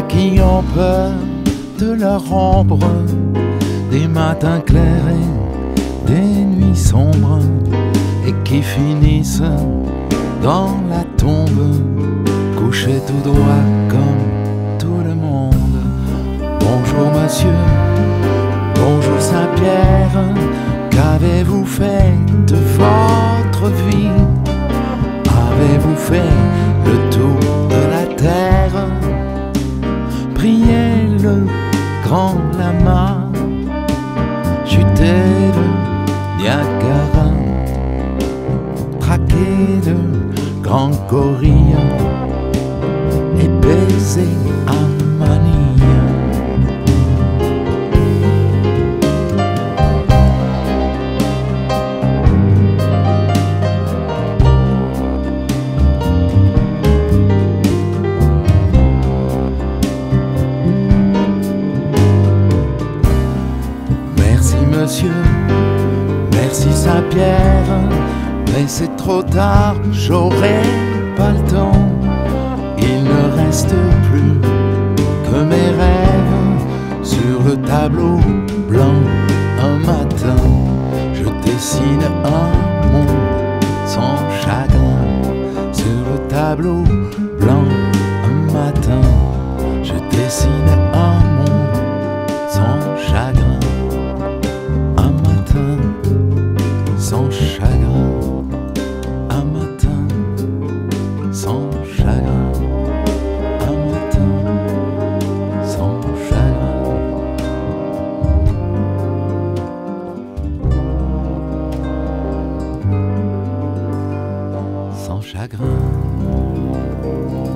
qui ont peur de leur ombre, des matins clairs et des nuits sombres, et qui finissent dans la tombe, couchés tout droit comme tout le monde. Bonjour monsieur, bonjour Saint-Pierre, qu'avez-vous fait de votre vie? Avez-vous fait le tour de la terre? Priez le grand lama, chuter le Niagara, traquer le grand gorille et baiser Amania. Monsieur, merci Saint-Pierre, mais c'est trop tard, j'aurai pas le temps. Il ne reste plus que mes rêves sur le tableau blanc. Un matin, je dessine un monde sans chagrin. Sur le tableau blanc, un matin, je dessine un monde sans chagrin. Sans chagrin, un matin, sans chagrin, un matin, sans chagrin. Sans chagrin.